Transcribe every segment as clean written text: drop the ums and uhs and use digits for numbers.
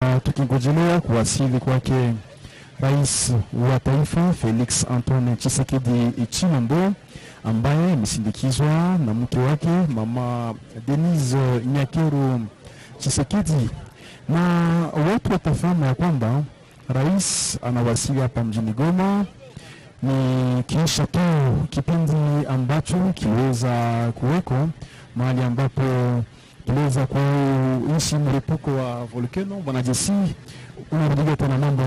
Tukingojea kuwasili kwake Rais wa Taifa Felix Antoine Tshisekedi Tshilombo ambaye amesindikizwa na mke wake Mama Denise Nyakeru Tshisekedi, na watu watafahamu ya kwamba rais anawasili hapa mjini Goma ni kisha tu kipindi ambacho kiliweza kuweko mahali ambapo kiliweza kuishi mlipuko wa volcano. Bwana Jesse, unarudia tena mambo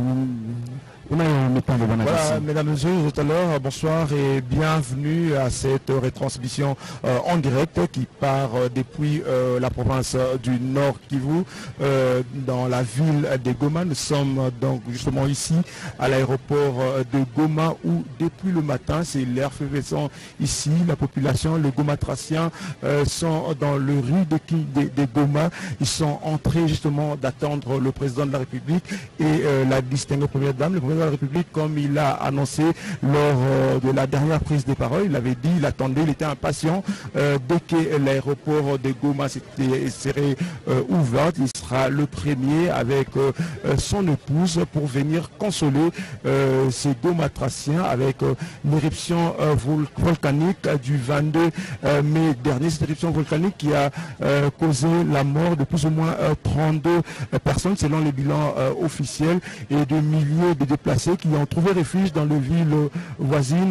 voilà, mesdames et messieurs, tout à l'heure, bonsoir et bienvenue à cette retransmission en direct qui part depuis la province du Nord Kivu, dans la ville de Goma. Nous sommes donc justement ici à l'aéroport de Goma où depuis le matin, c'est l'air effervescent ici. La population, les Gomatraciens sont dans le rue de Goma. Ils sont entrés justement d'attendre le président de la République et la distinguée première dame. Le président de la République, comme il a annoncé lors de la dernière prise de parole, il avait dit, il attendait, il était impatient. Dès que l'aéroport de Goma serait ouvert, il sera le premier avec son épouse pour venir consoler ces Gomatraciens avec l'éruption volcanique du 22 mai dernier. Cette éruption volcanique qui a causé la mort de plus ou moins 32 personnes selon les bilans officiels et de milliers de déplacés qui ont trouvé refuge dans les villes voisines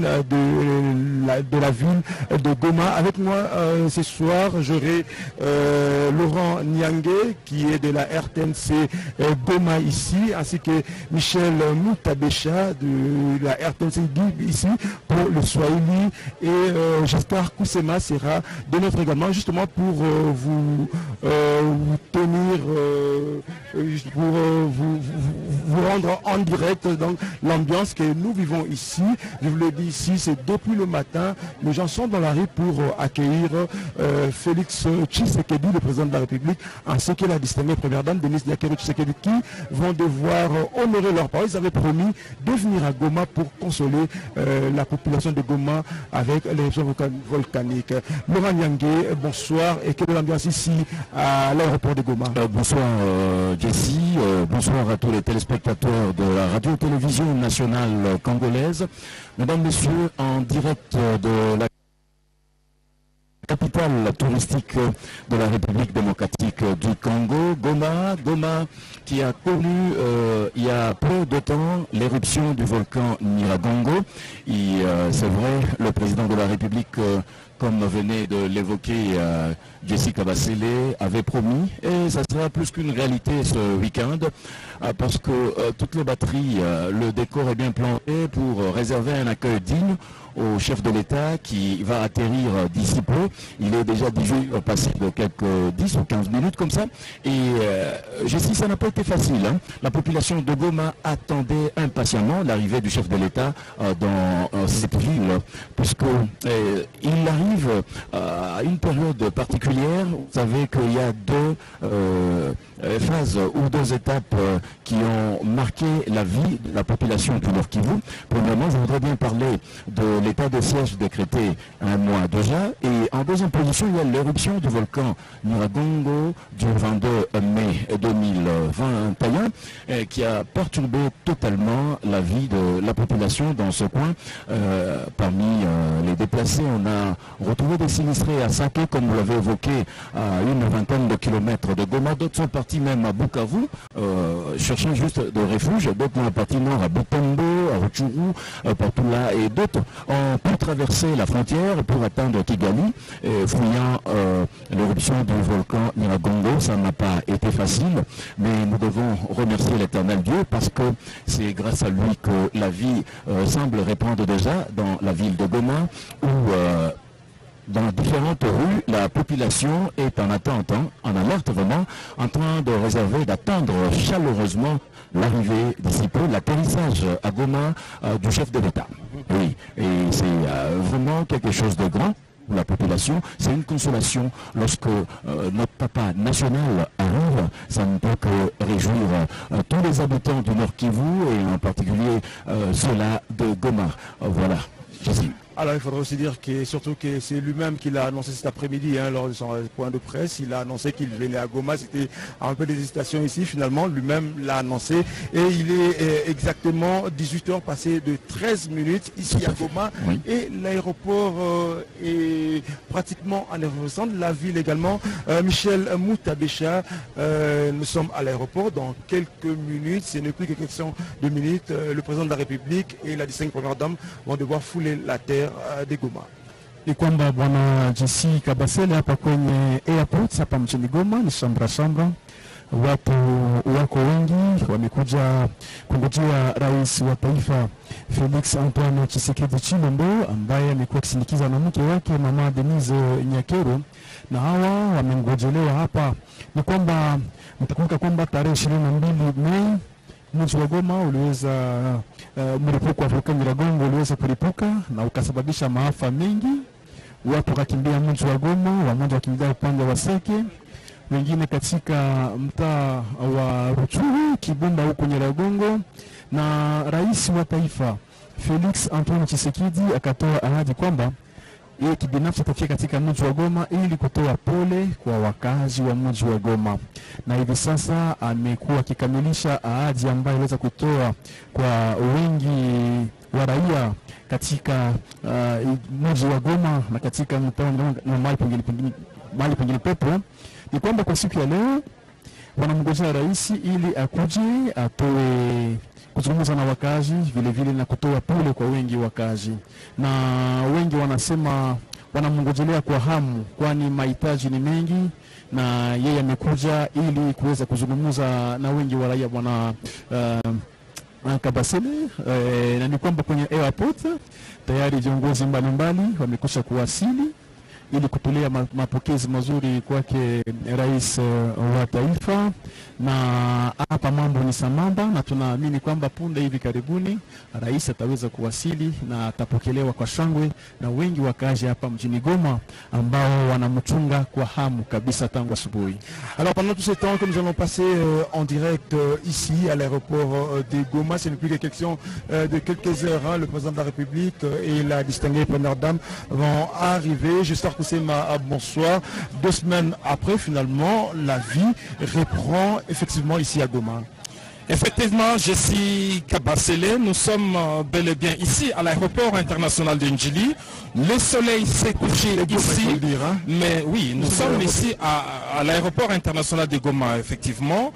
de la ville de Goma. Avec moi ce soir, j'aurai Laurent Nyange qui est de la RTNC Goma ici, ainsi que Michel Moutabécha de la RTNC ici pour le Swahili, et Jasper Koussema sera de notre également justement pour vous tenir, pour vous rendre en direct donc l'ambiance que nous vivons ici. Je vous le dis ici, c'est depuis le matin, les gens sont dans la rue pour accueillir Félix Tshisekedi, le président de la République, ainsi que la distinguée première dame Denise Nyakeru Tshisekedi, qui vont devoir honorer leurs paroles. Ils avaient promis de venir à Goma pour consoler la population de Goma avec l'éruption volcanique. Laurent Nyange, bonsoir, et quelle est l'ambiance ici à l'aéroport de Goma? Bonsoir Jesse, bonsoir à tous les téléspectateurs de la radio-télévision nationale congolaise. Mesdames, Messieurs, en direct de la capitale touristique de la République démocratique du Congo, Goma qui a connu il y a peu de temps l'éruption du volcan Nyiragongo. Et c'est vrai, le président de la République, comme venait de l'évoquer Jessica Bassele, avait promis, et ça sera plus qu'une réalité ce week-end, parce que toutes les batteries, le décor est bien planté pour réserver un accueil digne au chef de l'État qui va atterrir d'ici peu. Il est déjà passé de quelques 10 ou 15 minutes comme ça. Et Jessie, ça n'a pas été facile. Hein. La population de Goma attendait impatiemment l'arrivée du chef de l'État dans cette ville, puisqu'il arrive à une période particulière. Vous savez qu'il y a deux phases ou deux étapes qui ont marqué la vie de la population du Nord Kivu. Premièrement, je voudrais bien parler de l'état de siège décrété un mois déjà. Et en deuxième position, il y a l'éruption du volcan Nyiragongo du 22 mai 2021 qui a perturbé totalement la vie de la population dans ce coin. Parmi les déplacés, on a retrouvé des sinistrés à Sake, comme vous l'avez évoqué, à une vingtaine de kilomètres de Goma. D'autres sont partis même à Bukavu, cherchant juste de refuge. D'autres sont partis nord à Butembo, à Rutshuru, partout là. Et d'autres ont pu traverser la frontière pour atteindre Kigali, fouillant l'éruption du volcan Nyiragongo. Ça n'a pas été facile, mais nous devons remercier l'Éternel Dieu parce que c'est grâce à lui que la vie semble répandre déjà dans la ville de Goma, où dans différentes rues, la population est en attente, en alerte vraiment, en train de réserver, d'attendre chaleureusement l'arrivée d'ici peu, l'atterrissage à Goma du chef de l'État. Oui, et c'est vraiment quelque chose de grand pour la population. C'est une consolation lorsque notre papa national arrive. Ça ne peut que réjouir tous les habitants du Nord Kivu et en particulier ceux-là de Goma. Voilà, Jésus. Alors il faudrait aussi dire que surtout que c'est lui-même qui l'a annoncé cet après-midi lors de son point de presse. Il a annoncé qu'il venait à Goma. C'était un peu d'hésitation ici. Finalement, lui-même l'a annoncé. Et il est exactement 18h passé de 13 minutes ici à Goma. Oui. Et l'aéroport est pratiquement en effervescence. La ville également. Michel Moutabécha, nous sommes à l'aéroport dans quelques minutes. Ce n'est plus que question de minutes. Le président de la République et la distingue première dame vont devoir fouler la terre de Goma. Ni kwamba bwana JC Kabasele hapa kwenye airport hapa mjini Goma ni shamra shamra, watu wako wengi wamekuja kungojea rais wa taifa Felix Antoine Tshisekedi Tshilombo ambaye amekuwa akisindikiza na mke wake mama Denise Nyakeru, na hawa wamengojelewa hapa. Ni kwamba mtakumbuka kwamba tarehe 22 Mei mji wa Goma uliweza mlipuko wa volkani Nyiragongo uliweza kulipuka na ukasababisha maafa mengi. Watu wakakimbia mji wa Goma, wamoja wakimbia upande wa Seke, wengine katika mtaa wa Rutshuru, Kibumba huko Nyiragongo. Na rais wa taifa Felix Antoine Tshisekedi akatoa ahadi kwamba yeye kibinafsi atafika katika mji wa Goma ili kutoa pole kwa wakazi wa mji wa Goma. Na hivi sasa amekuwa akikamilisha ahadi ambayo aliweza kutoa kwa wengi wa raia katika mji wa Goma na katika mtaa na mahali pengine pepo. Ni kwamba kwa siku ya leo wanamngojea rais ili akuje atoe kuzungumza na wakazi vile vile na kutoa pole kwa wengi wakazi. Na wengi wanasema wanamngojelea kwa hamu, kwani mahitaji ni mengi na yeye amekuja ili kuweza kuzungumza na wengi wa raia bwana Kabasele. Na ni kwamba kwenye airport tayari viongozi mbalimbali wamekusha kuwasili ili kutolea mapokezi mazuri kwake rais wa taifa. Na hapa mambo ni sambamba, na tunaamini kwamba punde hivi karibuni rais ataweza kuwasili na atapokelewa kwa shangwe na wengi wakazi hapa mjini Goma ambao wanamchunga kwa hamu kabisa tangu asubuhi. Alors pendant tout ce temps que nous allons passer en direct ici à l'aéroport de Goma, ce n'est plus que question de quelques heures. Le président de la République et la distinguée première dame vont arriver. J'espère que c'est bonsoir. 2 semaines après, finalement, la vie reprend effectivement ici à Goma. Effectivement, je suis Kabasele. Nous sommes bel et bien ici à l'aéroport international de Ndjili. Le soleil s'est couché ici. Mais oui, nous sommes ici à l'aéroport international de Goma, effectivement.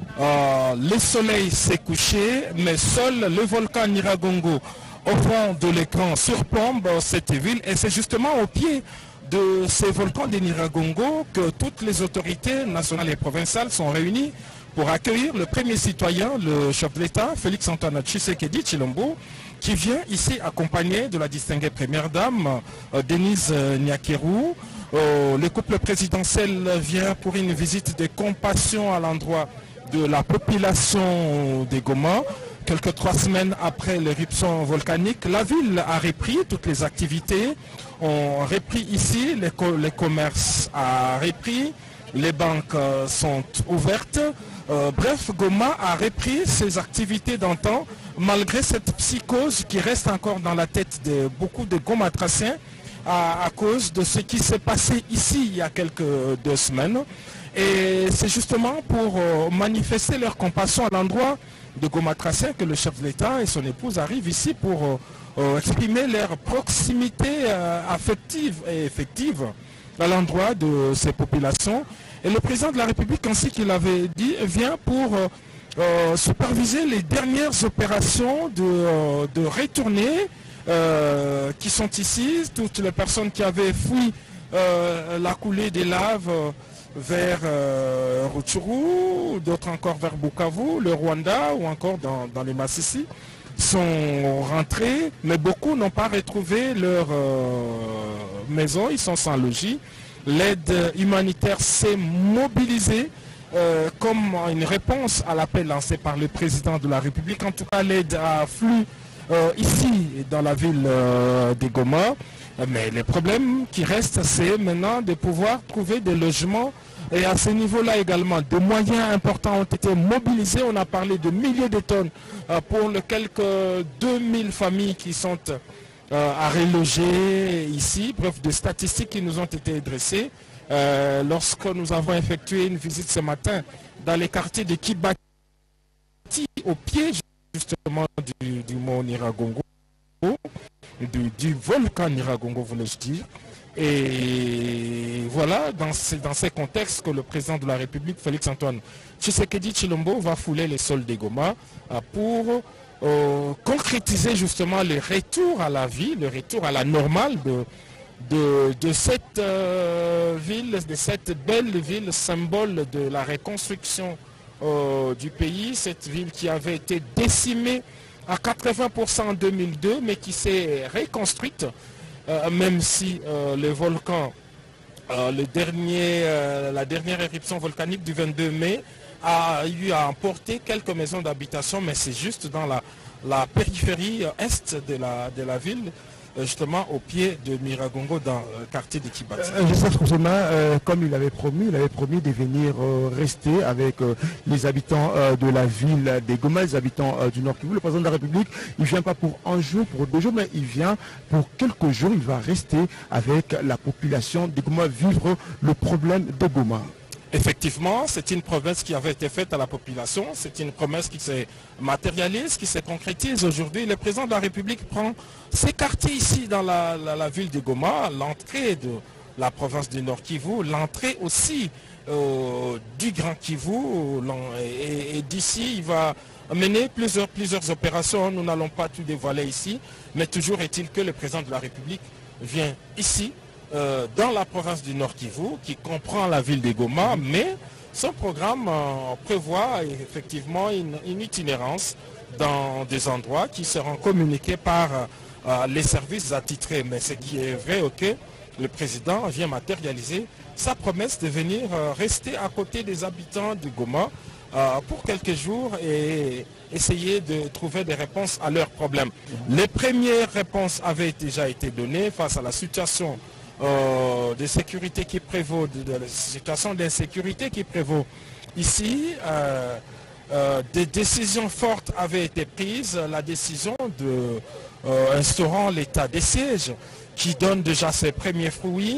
Le soleil s'est couché, mais seul le volcan Nyiragongo au fond de l'écran surplombe cette ville. Et c'est justement au pied de ces volcans de Nyiragongo que toutes les autorités nationales et provinciales sont réunies pour accueillir le premier citoyen, le chef de l'État, Félix Antoine Tshisekedi Tshilombo, qui vient ici accompagné de la distinguée première dame, Denise Nyakeru. Le couple présidentiel vient pour une visite de compassion à l'endroit de la population de Goma. Quelques 3 semaines après l'éruption volcanique, la ville a repris toutes les activités, ont repris ici, les commerces a repris, les banques sont ouvertes. Bref, Goma a repris ses activités d'antan, malgré cette psychose qui reste encore dans la tête de beaucoup de Gomatraciens à cause de ce qui s'est passé ici il y a quelques 2 semaines. Et c'est justement pour manifester leur compassion à l'endroit de Gomatraciens que le chef de l'État et son épouse arrivent ici pour exprimer leur proximité affective et effective à l'endroit de ces populations. Et le président de la République, ainsi qu'il avait dit, vient pour superviser les dernières opérations de retournée qui sont ici. Toutes les personnes qui avaient fui la coulée des laves vers Rutshuru, d'autres encore vers Bukavu, le Rwanda ou encore dans les Massissi sont rentrés, mais beaucoup n'ont pas retrouvé leur maison, ils sont sans logis. L'aide humanitaire s'est mobilisée comme une réponse à l'appel lancé par le président de la République. En tout cas, l'aide afflue ici dans la ville de Goma. Mais le problème qui reste, c'est maintenant de pouvoir trouver des logements. Et à ce niveau-là également, des moyens importants ont été mobilisés. On a parlé de milliers de tonnes pour les quelques 2000 familles qui sont à reloger ici. Bref, des statistiques qui nous ont été dressées lorsque nous avons effectué une visite ce matin dans les quartiers de Kibati, au pied justement du mont Nyiragongo, du volcan Nyiragongo, voulais-je dire. Et voilà, dans ces contextes que le président de la République, Félix-Antoine Tshisekedi Tshilombo, va fouler les sols de Goma pour concrétiser justement le retour à la vie, le retour à la normale de cette ville, de cette belle ville, symbole de la reconstruction du pays, cette ville qui avait été décimée à 80% en 2002, mais qui s'est reconstruite, même si le volcan, la dernière éruption volcanique du 22 mai a eu à emporter quelques maisons d'habitation, mais c'est juste dans la périphérie est de la ville, justement au pied de Nyiragongo, dans le quartier de Kibati. Comme il avait promis de venir rester avec les habitants de la ville des Goma, les habitants du Nord Kivu. Le président de la République, il ne vient pas pour un jour, pour 2 jours, mais il vient pour quelques jours. Il va rester avec la population des Goma, vivre le problème de Goma. Effectivement, c'est une promesse qui avait été faite à la population, c'est une promesse qui se matérialise, qui se concrétise aujourd'hui. Le président de la République prend ses quartiers ici dans la ville de Goma, l'entrée de la province du Nord Kivu, l'entrée aussi du Grand Kivu, et d'ici il va mener plusieurs opérations. Nous n'allons pas tout dévoiler ici, mais toujours est-il que le président de la République vient ici, dans la province du Nord Kivu, qui comprend la ville de Goma, mais son programme prévoit effectivement une itinérance dans des endroits qui seront communiqués par les services attitrés. Mais ce qui est vrai, ok, le président vient matérialiser sa promesse de venir rester à côté des habitants de Goma pour quelques jours et essayer de trouver des réponses à leurs problèmes. Les premières réponses avaient déjà été données face à la situation de sécurité qui prévaut, de la situation d'insécurité qui prévaut ici. Des décisions fortes avaient été prises. La décision instaurant l'état de siège qui donne déjà ses premiers fruits.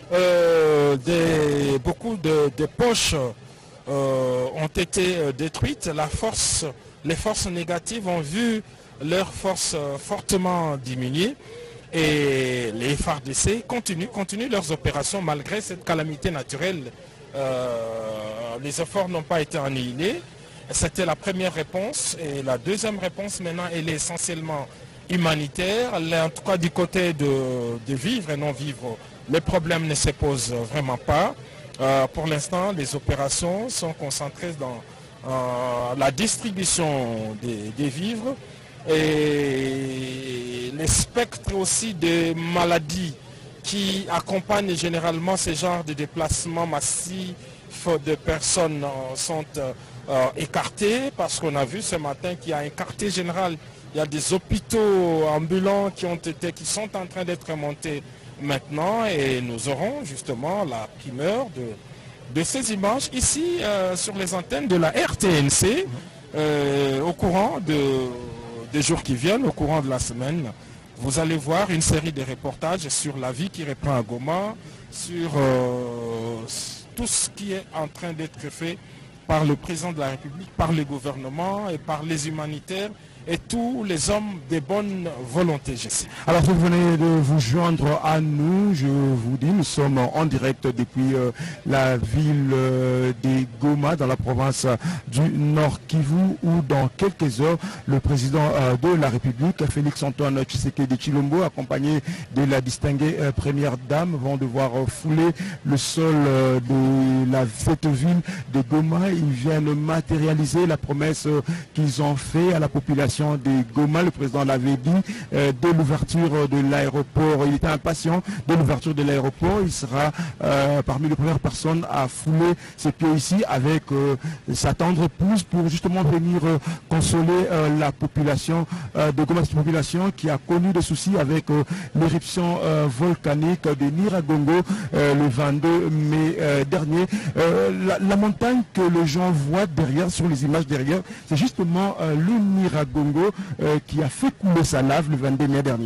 Beaucoup de poches ont été détruites. Les forces négatives ont vu leurs forces fortement diminuer. Et les FARDC continuent leurs opérations malgré cette calamité naturelle. Les efforts n'ont pas été annihilés. C'était la première réponse. Et la deuxième réponse, maintenant, elle est essentiellement humanitaire. En tout cas, du côté de vivre et non vivre, les problèmes ne se posent vraiment pas. Pour l'instant, les opérations sont concentrées dans la distribution des vivres. Et les spectres aussi des maladies qui accompagnent généralement ce genre de déplacements massifs de personnes sont écartés, parce qu'on a vu ce matin qu'il y a un quartier général, il y a des hôpitaux ambulants qui sont en train d'être montés maintenant, et nous aurons justement la primeur de ces images ici sur les antennes de la RTNC au courant des jours qui viennent, au courant de la semaine. Vous allez voir une série de reportages sur la vie qui reprend à Goma, sur tout ce qui est en train d'être fait par le président de la République, par le gouvernement et par les humanitaires et tous les hommes de bonne volonté, je sais. Alors, vous venez de vous joindre à nous, je vous dis, nous sommes en direct depuis la ville de Goma, dans la province du Nord Kivu, où dans quelques heures, le président de la République, Félix-Antoine Tshisekedi Tshilombo, accompagné de la distinguée première dame, vont devoir fouler le sol de cette ville de Goma. Ils viennent matérialiser la promesse qu'ils ont faite à la population de Goma. Le président l'avait dit de l'ouverture de l'aéroport. Il était impatient de l'ouverture de l'aéroport. Il sera parmi les premières personnes à fouler ses pieds ici avec sa tendre épouse pour justement venir consoler la population de Goma, cette population qui a connu des soucis avec l'éruption volcanique de Nyiragongo le 22 mai dernier. La montagne que les gens voient derrière, sur les images derrière, c'est justement le Nyiragongo qui a fait couler sa lave le 22 mai dernier.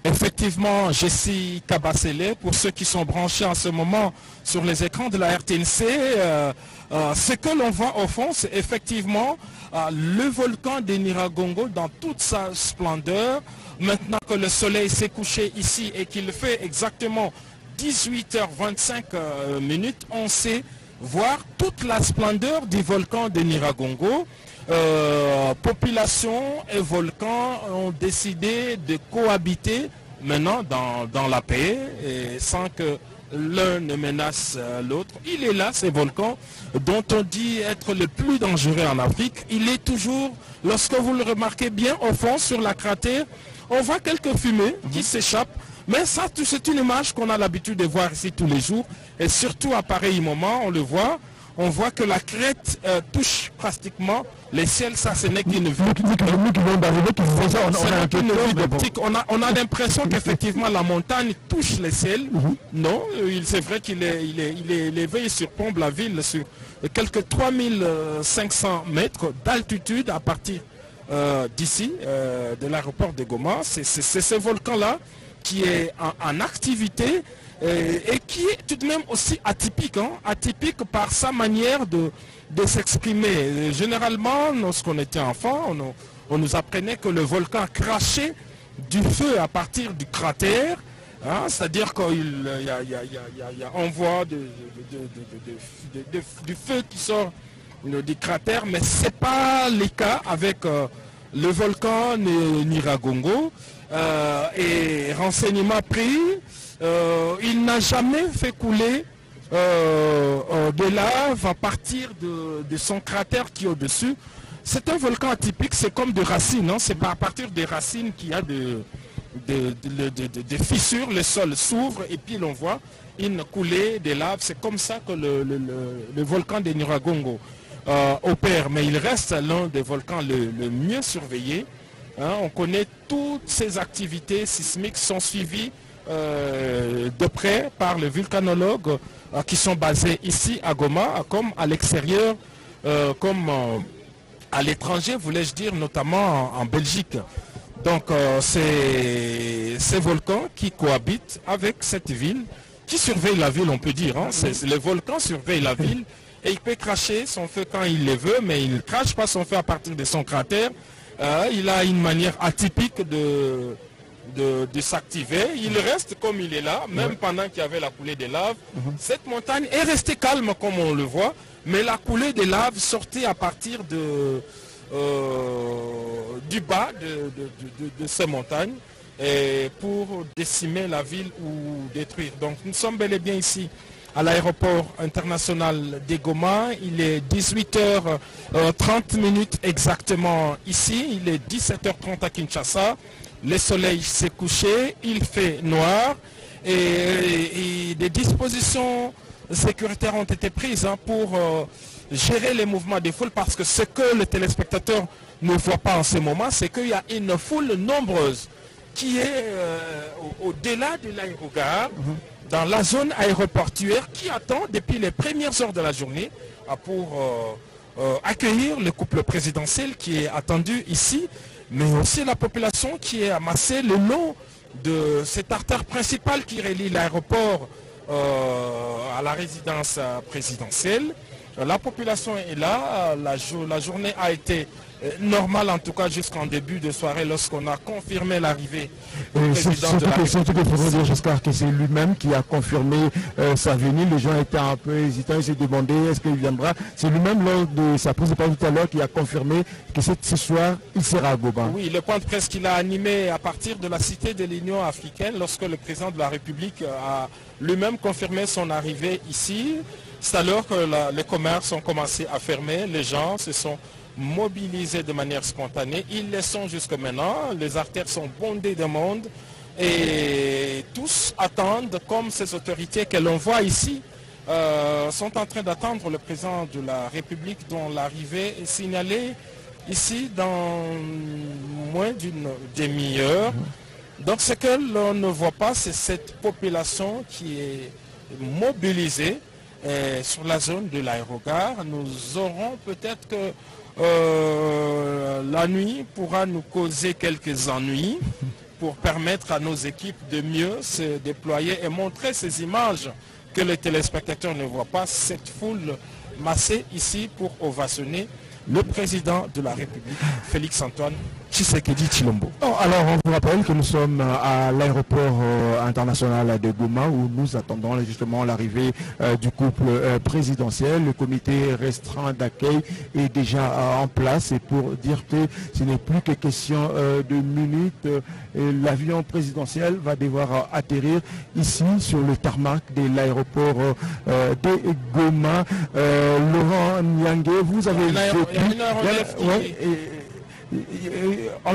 Effectivement, Jessie Kabasele, pour ceux qui sont branchés en ce moment sur les écrans de la RTNC, ce que l'on voit au fond, c'est effectivement le volcan de Nyiragongo dans toute sa splendeur. Maintenant que le soleil s'est couché ici et qu'il fait exactement 18h25 on sait voir toute la splendeur du volcan de Nyiragongo. Population et volcan ont décidé de cohabiter maintenant dans la paix et sans que l'un ne menace l'autre. Il est là, ce volcan, dont on dit être le plus dangereux en Afrique. Il est toujours, lorsque vous le remarquez bien au fond sur la cratère, on voit quelques fumées qui s'échappent. Mais ça, c'est une image qu'on a l'habitude de voir ici tous les jours. Et surtout à pareil moment, on le voit. On voit que la crête touche pratiquement les ciels. Ça, ce n'est qu'une vue. On a l'impression qu'effectivement la montagne touche les ciels. Non, c'est vrai qu'il est élevé, il surplombe la ville sur quelques 3500 mètres d'altitude à partir d'ici, de l'aéroport de Goma. C'est ce volcan-là qui est en activité et qui est tout de même aussi atypique, atypique par sa manière de s'exprimer. Généralement, lorsqu'on était enfant, on nous apprenait que le volcan crachait du feu à partir du cratère, c'est-à-dire qu'on voit du feu qui sort du cratère, mais ce n'est pas le cas avec le volcan Nyiragongo. Et renseignement pris, il n'a jamais fait couler de lave à partir de son cratère qui est au-dessus. C'est un volcan atypique, c'est comme des racines, c'est pas à partir des racines qu'il y a des fissures, le sol s'ouvre et puis l'on voit une coulée de lave. C'est comme ça que le volcan de Nyiragongo opère, mais il reste l'un des volcans le mieux surveillé. On connaît toutes ces activités sismiques sont suivies de près par les vulcanologues qui sont basés ici à Goma, comme à l'extérieur, comme à l'étranger, voulais-je dire, notamment en Belgique. Donc c'est ces volcans qui cohabitent avec cette ville, qui surveille la ville, on peut dire. Le volcan surveille la ville et il peut cracher son feu quand il le veut, mais il ne crache pas son feu à partir de son cratère. Il a une manière atypique de s'activer. Il reste comme il est là, même pendant qu'il y avait la coulée de lave. Cette montagne est restée calme comme on le voit, mais la coulée de lave sortait à partir du bas de ces montagnes et pour décimer la ville ou détruire. Donc nous sommes bel et bien ici à l'aéroport international de Goma. Il est 18h30 exactement ici. Il est 17h30 à Kinshasa. Le soleil s'est couché, il fait noir et des dispositions sécuritaires ont été prises pour gérer les mouvements des foules, parce que ce que le téléspectateur ne voit pas en ce moment, c'est qu'il y a une foule nombreuse qui est au-delà de l'aérogare, dans la zone aéroportuaire, qui attend depuis les premières heures de la journée pour accueillir le couple présidentiel qui est attendu ici, mais aussi la population qui est amassée le long de cette artère principale qui relie l'aéroport à la résidence présidentielle. La population est là, la journée a été normale, en tout cas jusqu'en début de soirée, lorsqu'on a confirmé l'arrivée du président de la République. Surtout qu'il faudrait dire, j'espère que c'est lui-même qui a confirmé sa venue. Les gens étaient un peu hésitants, ils se demandaient est-ce qu'il viendra. C'est lui-même, lors de sa prise de parole tout à l'heure, qui a confirmé que ce soir, il sera à Goma. Oui, le point de presse qu'il a animé à partir de la cité de l'Union africaine, lorsque le président de la République a lui-même confirmé son arrivée ici. C'est alors que les commerces ont commencé à fermer, les gens se sont mobilisés de manière spontanée. Ils le sont jusque maintenant, les artères sont bondées de monde et tous attendent, comme ces autorités que l'on voit ici, sont en train d'attendre le président de la République dont l'arrivée est signalée ici dans moins d'une demi-heure. Donc ce que l'on ne voit pas, c'est cette population qui est mobilisée sur la zone de l'aérogare. Nous aurons peut-être que la nuit pourra nous causer quelques ennuis, pour permettre à nos équipes de mieux se déployer et montrer ces images que les téléspectateurs ne voient pas, cette foule massée ici pour ovationner le président de la République, Félix-Antoine Tshisekedi Tshilombo. Alors, on vous rappelle que nous sommes à l'aéroport international de Goma où nous attendons justement l'arrivée du couple présidentiel. Le comité restreint d'accueil est déjà en place et pour dire que ce n'est plus que question de minutes. L'avion présidentiel va devoir atterrir ici sur le tarmac de l'aéroport de Goma. Laurent Nyangue, vous avez on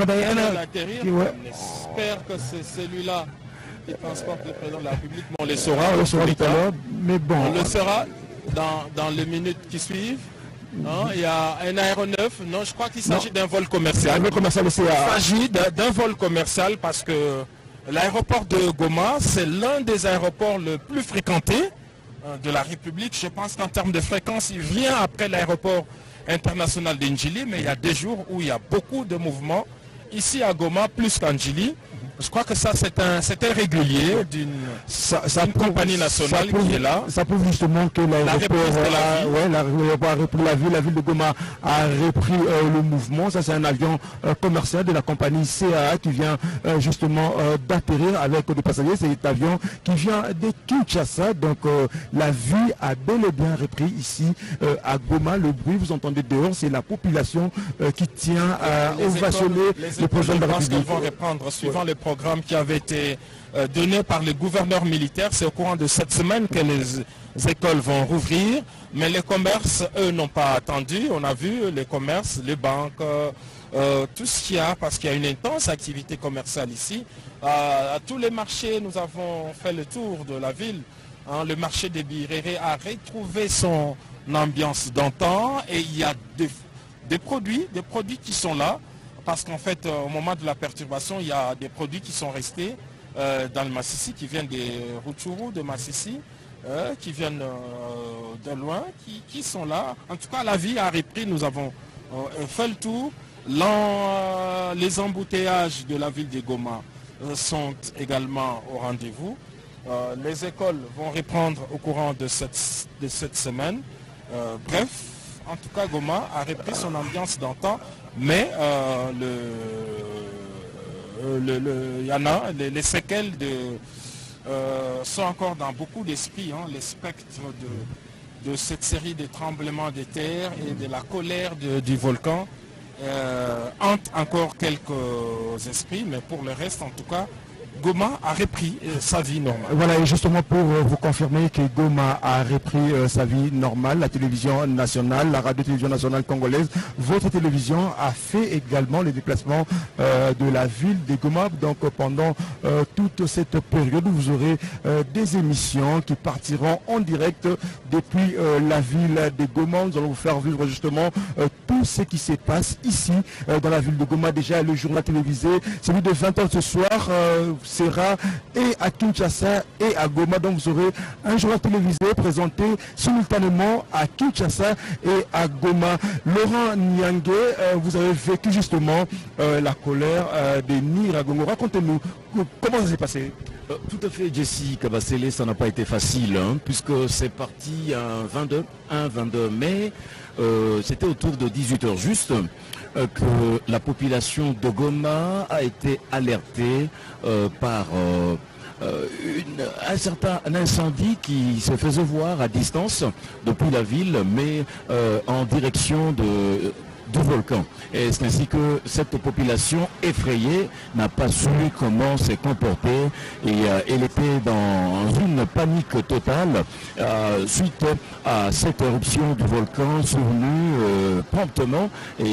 espère que c'est celui-là qui transporte le président de la République. On le saura tout à l'heure, mais bon. On le saura dans les minutes qui suivent. Non, il y a un aéronef. Non, je crois qu'il s'agit d'un vol commercial. Il s'agit d'un vol commercial parce que l'aéroport de Goma, c'est l'un des aéroports le plus fréquentés de la République. Je pense qu'en termes de fréquence, il vient après l'aéroport international d'Ndjili, mais il y a des jours où il y a beaucoup de mouvements. Ici à Goma, plus qu'à Ndjili. Je crois que ça, c'est un régulier d'une compagnie nationale qui est là. Ça prouve justement que l'aéroport a repris la ville de Goma a repris le mouvement. Ça, c'est un avion commercial de la compagnie CAA qui vient justement d'atterrir avec des passagers. C'est un avion qui vient de Kinshasa. Donc, la vie a bel et bien repris ici à Goma. Le bruit, vous entendez dehors, c'est la population qui tient à ovationner le président de la République. Vont reprendre suivant le programme qui avait été donné par le gouverneur militaire. C'est au courant de cette semaine que les écoles vont rouvrir, mais les commerces, eux, n'ont pas attendu. On a vu les commerces, les banques, tout ce qu'il y a, parce qu'il y a une intense activité commerciale ici. À tous les marchés, nous avons fait le tour de la ville. Le marché des Biréré a retrouvé son ambiance d'antan et il y a des produits qui sont là. Parce qu'en fait, au moment de la perturbation, il y a des produits qui sont restés dans le Massissi, qui viennent des Rutshuru de Massissi, qui viennent de loin, qui sont là. En tout cas, la vie a repris. Nous avons fait le tour. Les embouteillages de la ville de Goma sont également au rendez-vous. Les écoles vont reprendre au courant de cette semaine. Bref, en tout cas, Goma a repris son ambiance d'antan. Mais il y en a, les séquelles sont encore dans beaucoup d'esprits. Les spectres de cette série de tremblements de terre et de la colère du volcan hantent encore quelques esprits, mais pour le reste, en tout cas, Goma a repris sa vie normale. Voilà, et justement pour vous confirmer que Goma a repris sa vie normale, la télévision nationale, la radio-télévision nationale congolaise, votre télévision a fait également les déplacements de la ville de Goma. Donc pendant toute cette période, vous aurez des émissions qui partiront en direct depuis la ville de Goma. Nous allons vous faire vivre justement tout ce qui se passe ici dans la ville de Goma. Déjà le journal télévisé, celui de 20h ce soir, sera et à Kinshasa et à Goma. Donc vous aurez un journal télévisé présenté simultanément à Kinshasa et à Goma. Laurent Nyangue, vous avez vécu justement la colère des Niragongo. Racontez-nous comment ça s'est passé. Tout à fait, Jessie Kabasele, ça n'a pas été facile, puisque c'est parti un 22 mai, c'était autour de 18h juste, que la population de Goma a été alertée par un incendie qui se faisait voir à distance depuis la ville, mais en direction du volcan. Et c'est ainsi que cette population effrayée n'a pas su comment se comporter et elle était dans une panique totale suite à cette éruption du volcan survenue promptement. Et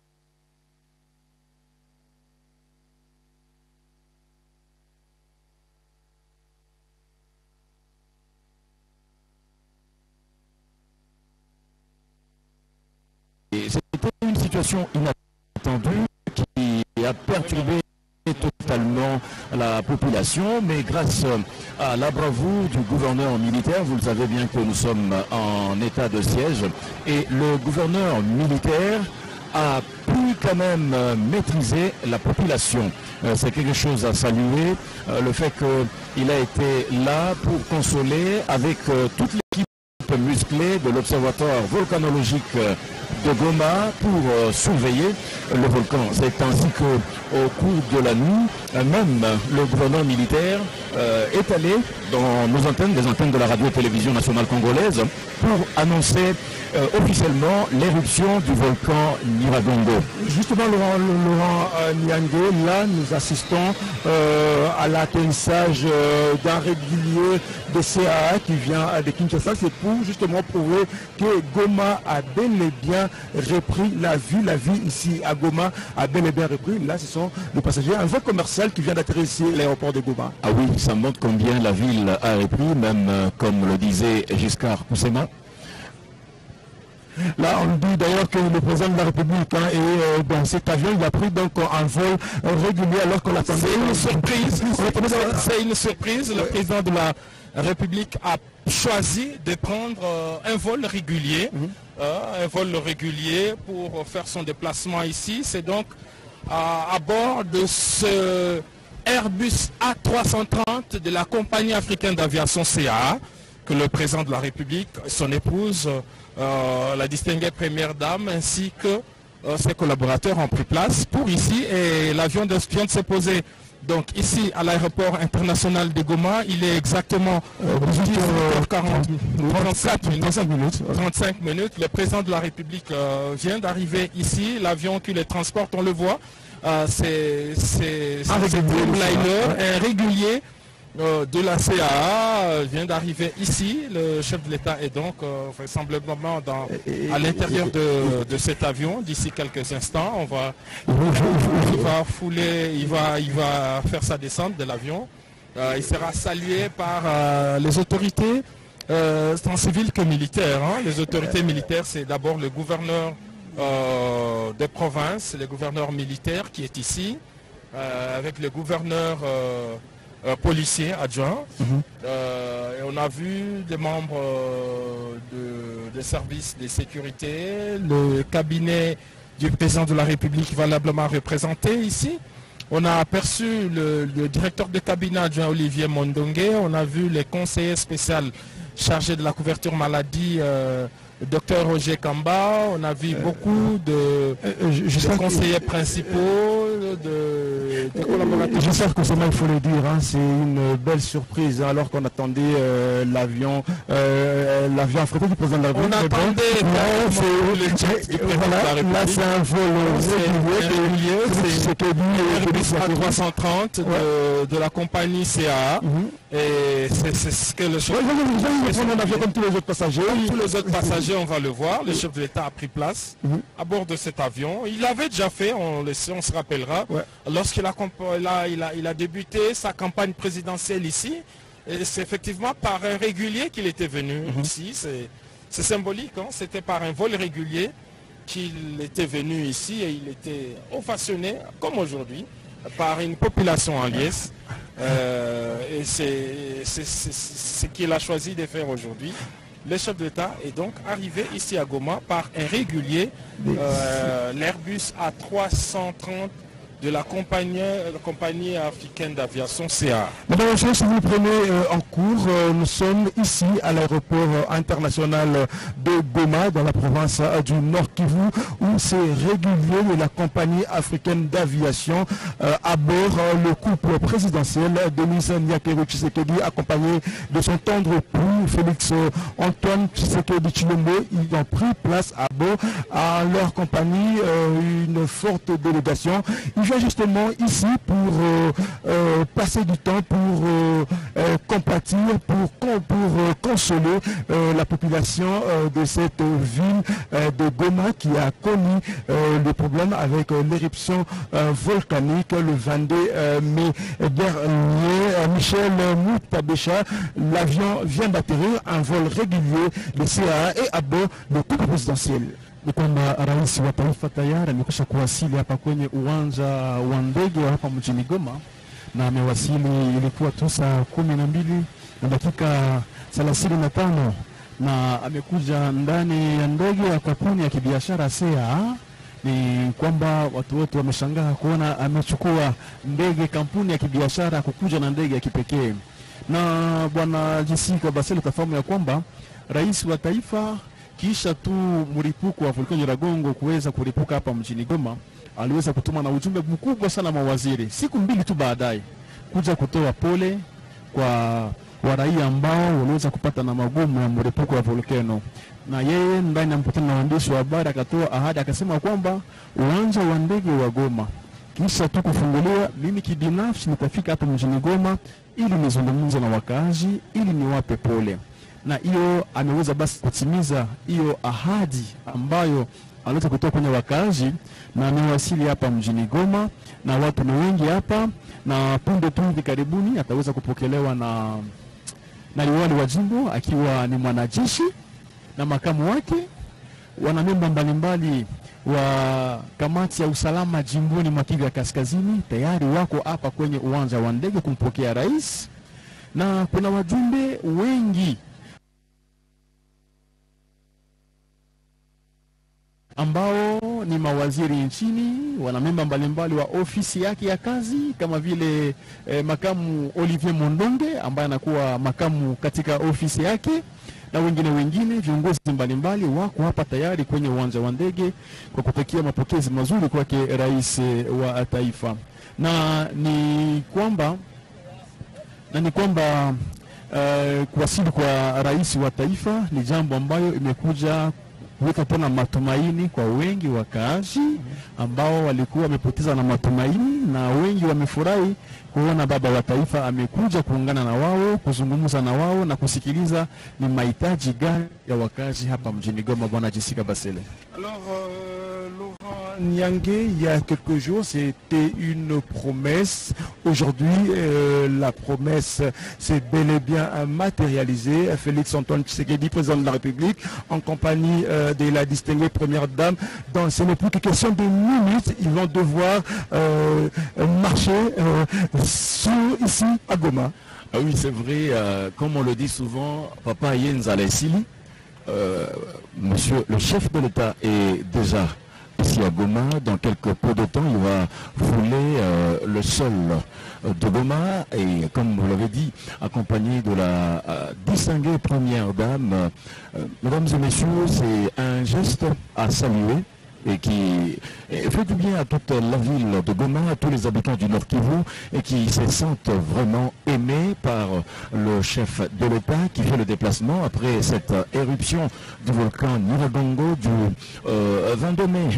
c'était une situation inattendue qui a perturbé totalement la population, mais grâce à la bravoure du gouverneur militaire, vous le savez bien que nous sommes en état de siège, et le gouverneur militaire a pu quand même maîtrisé la population. C'est quelque chose à saluer. Le fait qu'il a été là pour consoler avec toute l'équipe musclée de l'Observatoire volcanologique de Goma pour surveiller le volcan. C'est ainsi qu'au cours de la nuit, même le gouverneur militaire est allé dans nos antennes, les antennes de la radio-télévision nationale congolaise, pour annoncer officiellement l'éruption du volcan Nyiragongo. Justement, Laurent Niangé, là nous assistons à l'atterrissage d'un régulier de CAA qui vient de Kinshasa. C'est pour justement prouver que Goma a bel et bien repris la vie ici à Goma a bel et bien repris. Là, ce sont les passagers, un vol commercial qui vient d'atterrir ici à l'aéroport de Goma. Ah oui, ça montre combien la ville a repris, même comme le disait Giscard Poussema. Là, on dit d'ailleurs que le président de la République est dans cet avion. Il a pris donc un vol régulier alors qu'on l'attendait. C'est une surprise. C'est une surprise. Le président de la République a choisi de prendre un vol régulier. Un vol régulier pour faire son déplacement ici. C'est donc à bord de ce Airbus A330 de la compagnie africaine d'aviation CAA que le président de la République, son épouse, la distinguée première dame ainsi que ses collaborateurs ont pris place pour ici et l'avion vient de se poser donc ici à l'aéroport international de Goma. Il est exactement 35 minutes. Le président de la République vient d'arriver ici. L'avion qui les transporte, on le voit, c'est un régulier de la CAA vient d'arriver ici. Le chef de l'État est donc vraisemblablement à l'intérieur de cet avion. D'ici quelques instants, il va faire sa descente de l'avion. Il sera salué par les autorités, tant civiles que militaires. Les autorités militaires, c'est d'abord le gouverneur des provinces, le gouverneur militaire qui est ici, avec le gouverneur policier adjoint. Et on a vu des membres des services de sécurité, le cabinet du président de la République valablement représenté ici. On a aperçu le directeur de cabinet adjoint Olivier Mondongue. On a vu les conseillers spéciaux chargés de la couverture maladie, Dr Roger Kamba. On a vu beaucoup de conseillers principaux, de collaborateurs. J'espère que il faut le dire, c'est une belle surprise alors qu'on attendait l'avion affrété du président de la République. On attendait le jet du président de la République. Là c'est un vol régulier, c'est que Airbus A330 de la compagnie CAA. Et c'est ce que le chef prendre un avion comme tous les autres passagers. Tous les autres passagers, on va le voir. Le chef de l'État a pris place à bord de cet avion. Il l'avait déjà fait, on se rappellera, lorsqu'il a débuté sa campagne présidentielle ici. Et c'est effectivement par un régulier qu'il était venu ici. C'est symbolique, c'était par un vol régulier qu'il était venu ici et il était ovationné, comme aujourd'hui, par une population en liesse. Et c'est ce qu'il a choisi de faire aujourd'hui. Le chef d'État est donc arrivé ici à Goma par un régulier, l'Airbus A330 de la compagnie africaine d'aviation CAA. Madame la chef, si vous le prenez en cours, nous sommes ici à l'aéroport international de Goma, dans la province du Nord Kivu, où c'est régulier de la compagnie africaine d'aviation à bord le couple présidentiel Denis Nyakero Tshisekedi, accompagné de son tendre époux Félix Antoine Tshisekedi Tshilombo. Ils ont pris place à bord à leur compagnie, une forte délégation. Il vient justement ici pour passer du temps, pour compatir, pour consoler la population de cette ville de Goma qui a connu le problème avec l'éruption volcanique le 22 mai dernier. Michel Moutabécha, l'avion vient d'atterrir, un vol régulier de CAA et à bord le couple présidentiel. Ni kwamba rais wa taifa tayari amekwisha kuwasili hapa kwenye uwanja wa ndege hapa mjini Goma, na amewasili ilikuwa tu saa 12 na dakika 35, na amekuja ndani ya ndege ya kampuni ya kibiashara CAA ni kwamba watu wote wameshangaa kuona amechukua ndege, kampuni ya kibiashara kukuja na ndege ya kipekee. Na bwana Jessica Basele, utafahamu ya kwamba rais wa taifa kisha tu mlipuko wa volkano Nyiragongo kuweza kulipuka hapa mjini Goma, aliweza kutuma na ujumbe mkubwa sana mawaziri siku mbili tu baadaye kuja kutoa pole kwa waraia ambao waliweza kupata na magumu ya mlipuko wa volkano. Na yeye ndani ya mkutano na waandishi wa habari akatoa ahadi, akasema kwamba uwanja wa ndege wa Goma kisha tu kufunguliwa, mimi kibinafsi nitafika hapa mjini Goma ili nizungumze na wakazi, ili niwape pole. Na hiyo ameweza basi kutimiza hiyo ahadi ambayo aliweza kutoa kwenye wakazi, na amewasili hapa mjini Goma na watu ni wengi hapa, na punde tu hivi karibuni ataweza kupokelewa na liwali wa jimbo akiwa ni mwanajeshi na makamu wake. Wanamemba mbalimbali wa kamati ya usalama jimboni mwa Kivu ya Kaskazini tayari wako hapa kwenye uwanja wa ndege kumpokea rais, na kuna wajumbe wengi ambao ni mawaziri nchini, wanamemba mbalimbali wa ofisi yake ya kazi kama vile makamu Olivier Mondonge ambaye anakuwa makamu katika ofisi yake, na wengine viongozi mbalimbali wako hapa tayari kwenye uwanja wa ndege kwa kutakia mapokezi mazuri kwake rais wa taifa. Na ni kwamba kuwasili kwa rais wa taifa ni jambo ambayo imekuja kuweka tena matumaini kwa wengi wakaazi ambao walikuwa wamepoteza na matumaini, na wengi wamefurahi kuona baba wa taifa amekuja kuungana na wao, kuzungumza na wao na kusikiliza ni mahitaji gani ya wakazi hapa mjini Goma. Bwana Jessica Basele. Alors, Laurent Niangue, il y a quelques jours, c'était une promesse. Aujourd'hui, la promesse s'est bel et bien matérialisée. Félix Antoine Tshisekedi, président de la République, en compagnie de la distinguée première dame. Donc, ce n'est plus que question de minutes. Ils vont devoir marcher ici à Goma. Ah oui, c'est vrai. Comme on le dit souvent, Papa Yenza Lesili, monsieur le chef de l'État est déjà ici à Goma. Dans quelques peu de temps, il va fouler le sol de Goma, et comme vous l'avez dit, accompagné de la distinguée première dame. Mesdames et messieurs, c'est un geste à saluer et qui fait du bien à toute la ville de Goma, à tous les habitants du Nord Kivu, et qui se sentent vraiment aimés par le chef de l'État qui fait le déplacement après cette éruption du volcan Nyiragongo du 22 mai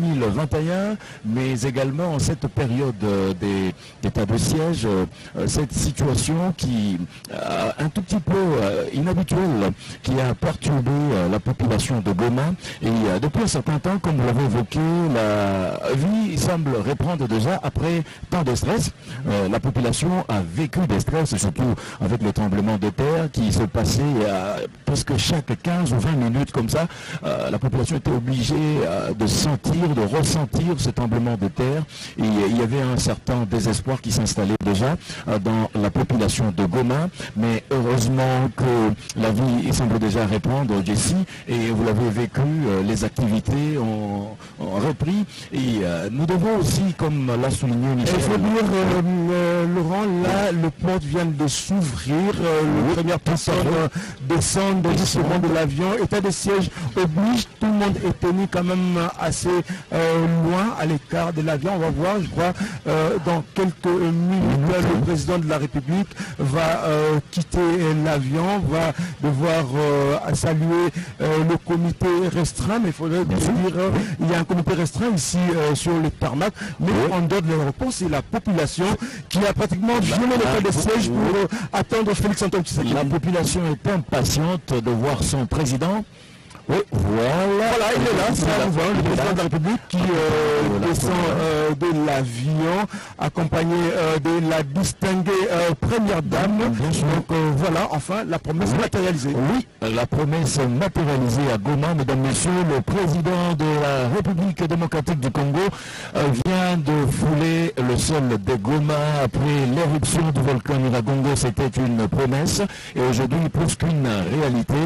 2021, mais également en cette période d'état de siège, cette situation qui un tout petit peu inhabituelle, qui a perturbé la population de Goma. Et depuis un certain temps, comme vous l'avez évoqué, la vie semble reprendre déjà après tant de stress. La population a vécu des stress, surtout avec le tremblement de terre qui se passait presque chaque 15 ou 20 minutes comme ça. La population était obligée de sentir, de ressentir ce tremblement de terre. Et il y avait un certain désespoir qui s'installait déjà dans la population de Goma. Mais heureusement que la vie semble déjà reprendre, Jessie, et vous l'avez vécu, les activités ont repris, et nous devons aussi, comme l'a souligné Michel. Il faut dire, Laurent, là, le port vient de s'ouvrir, la première personne descend doucement de l'avion, état de siège oblige, tout le monde est tenu quand même assez loin, à l'écart de l'avion. On va voir, je crois, dans quelques minutes, le président de la République va quitter l'avion, va devoir saluer le comité restreint, mais il faudrait dire, il y a un comité restreint ici sur le tarmac, mais en dehors de l'aéroport, c'est la population qui a pratiquement violé l'état de siège pour attendre Félix Antoine Tshisekedi. La population est impatiente de voir son président. Oui, voilà, il est là, c'est le président de la République qui descend de l'avion, accompagné de la distinguée première dame. Donc voilà, enfin, la promesse matérialisée. Oui, la promesse matérialisée à Goma, mesdames, messieurs. Le président de la République démocratique du Congo vient de fouler le sol de Goma après l'éruption du volcan Nyiragongo. C'était une promesse, et aujourd'hui, plus qu'une réalité,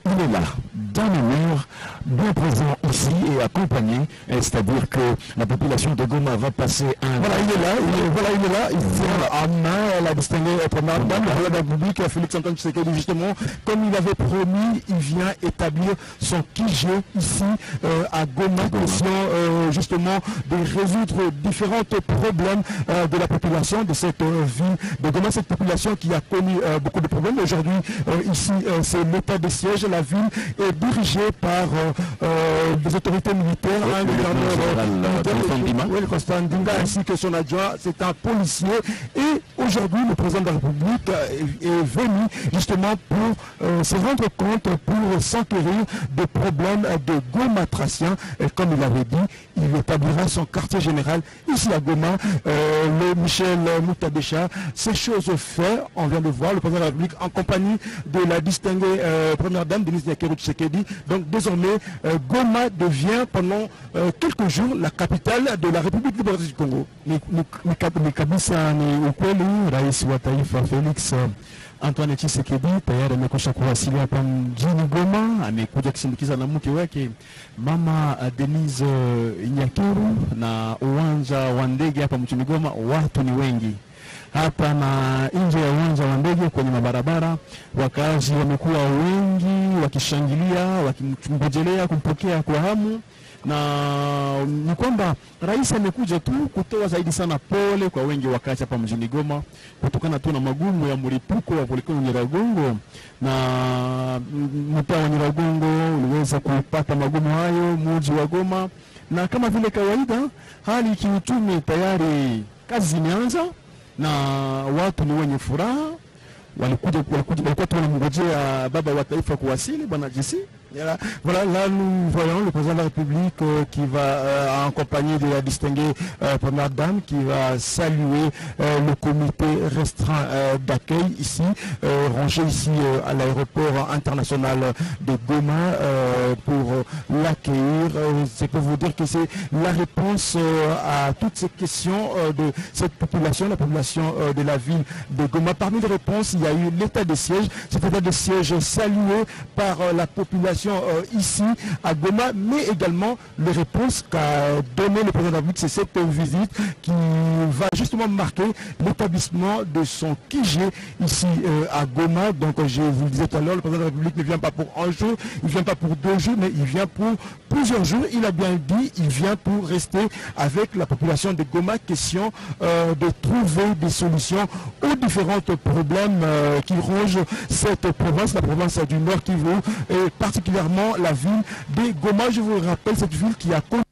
il est là, dans les murs, bien présent ici et accompagné, c'est-à-dire que la population de Goma va passer un... Voilà, il est là, il tient en main la distinguée première dame, le président de la République, Félix Antoine Tshisekedi, justement, comme il avait promis, il vient établir son QG ici à Goma, question justement de résoudre différents problèmes de la population de cette ville de Goma, cette population qui a connu beaucoup de problèmes. Aujourd'hui, ici, c'est l'état de siège, la ville est dirigée par des autorités militaires, un gouverneur le Constant Ndinga, ainsi que son adjoint, c'est un policier. Et aujourd'hui, le président de la République est venu justement pour se rendre compte, pour s'enquérir des problèmes de gomatraciens. Et comme il avait dit, il établira son quartier général ici à Goma. Le Michel Moutadécha, ces choses faites, on vient de voir le président de la République en compagnie de la distinguée première dame Denise Nyakeru Tshisekedi. Donc désormais, Goma devient pendant quelques jours la capitale de la République démocratique du Congo. Ni kabisa ni ukweli, rais wa taifa Felix Antoine Tshisekedi tayari amekwisha kuwasili hapa mjini Goma. Amekuja kusindikiza na mke wake mama Denise Nyakeru, na uwanja wa ndege hapa mjini Goma watu ni wengi. Hapa na nje ya uwanja wa ndege kwenye mabarabara, wakazi wamekuwa wengi wakishangilia, wakimgojelea kumpokea kwa hamu. Na ni kwamba rais amekuja tu kutoa zaidi sana pole kwa wengi wakazi hapa mjini Goma kutokana tu na magumu ya mlipuko wa volkano Nyiragongo, na mtaa wa Nyiragongo uliweza kupata magumu hayo mji wa Goma. Na kama vile kawaida, hali kiuchumi tayari kazi zimeanza na watu ni wenye furaha. Walikuwa wanamngojea baba wa taifa kuwasili, bwana JC. Voilà, là nous voyons le président de la République qui va en compagnie de la distinguée première dame qui va saluer le comité restreint d'accueil ici, rangé ici à l'aéroport international de Goma pour l'accueillir. C'est pour vous dire que c'est la réponse à toutes ces questions de cette population, la population de la ville de Goma. Parmi les réponses, il y a eu l'état de siège, cet état de siège salué par la population ici à Goma, mais également les réponses qu'a donné le président de la République. C'est cette visite qui va justement marquer l'établissement de son QG ici à Goma. Donc je vous le disais tout à l'heure, le président de la République ne vient pas pour un jour, il ne vient pas pour 2 jours, mais il vient pour plusieurs jours. Il a bien dit, il vient pour rester avec la population de Goma, question de trouver des solutions aux différents problèmes qui rongent cette province, la province du Nord Kivu, et particulièrement la ville de Goma. Je vous rappelle cette ville qui a connu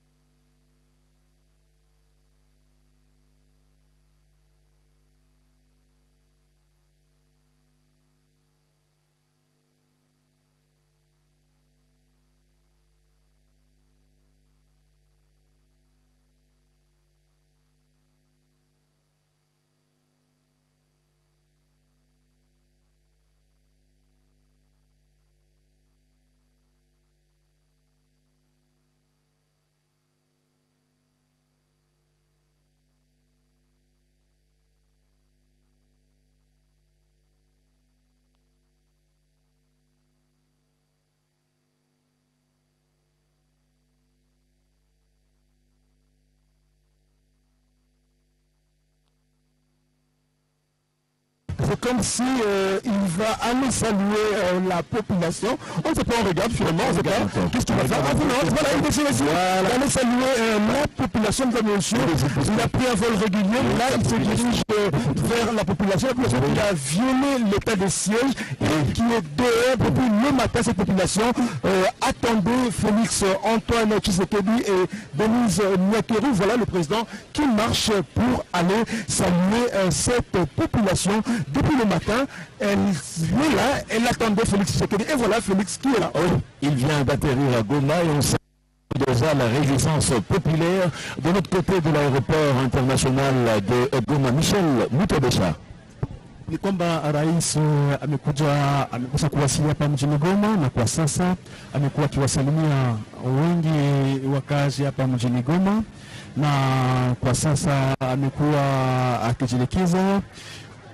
c'est comme si il va aller saluer la population. On ne sait pas, on regarde finalement, on ne sait pas qu'est-ce qu'il va faire. Voilà, il décide ici d'aller saluer la population de monsieur. Il a pris un vol régulier, là il se dirige vers la population qui a violé l'état de siège et qui est dehors depuis le matin. Cette population attendait Félix Antoine Tshisekedi et Denise Nyakeru. Voilà le président qui marche pour aller saluer cette population. Depuis le matin, elle est là, elle attendait Félix Tshisekedi. Et voilà Félix qui est là. Oui, il vient d'atterrir à Goma et on sait déjà la réjouissance populaire de l'autre côté de l'aéroport international de Goma. Michel Moutadécha. Ni kwamba rais amekuja kuwasili hapa mjini Goma, na kwa sasa amekuwa akiwasalimia wengi wakazi hapa mjini Goma, na kwa sasa amekuwa akijielekeza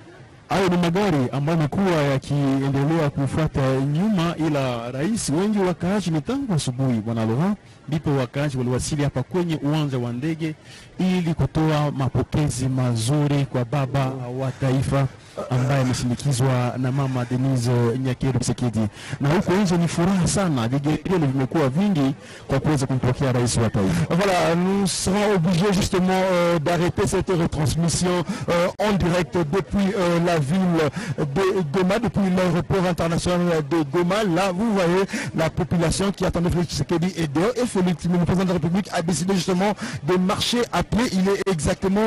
Hayo ni magari ambayo yamekuwa yakiendelea kufuata nyuma, ila rais, wengi wakaaji ni tangu asubuhi bwana Laurent, ndipo wakaaji waliwasili hapa kwenye uwanja wa ndege ili kutoa mapokezi mazuri kwa baba wa taifa ambaye amesindikizwa na mama Denise Nyakero Tshisekedi. Na huko nje ni furaha sana, vigelegele vimekuwa vingi kwa kuweza kumpokea rais wa taifa. Voilà, nous serons obligés justement d'arrêter cette retransmission en direct depuis la ville de Goma, depuis l'aéroport international de Goma. Là, vous voyez la population qui attendait Félix Tshisekedi et dehors. Et Félix, le président de la République, a décidé justement de marcher à pied. Il est exactement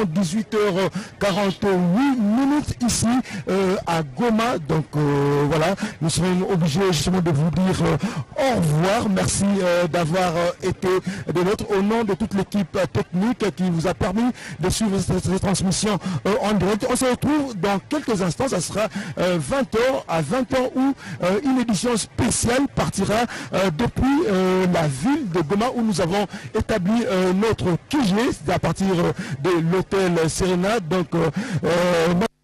18h48 ici à Goma. Donc voilà, nous serons obligés justement de vous dire au revoir. Merci d'avoir été de notre au nom de toute l'équipe technique qui vous a permis de suivre cette transmission en direct. On se retrouve dans quelques instants, ça sera 20h à 20h où une édition spéciale partira depuis la ville de Goma où nous avons établi notre QG, à partir de l'hôtel Serena. Donc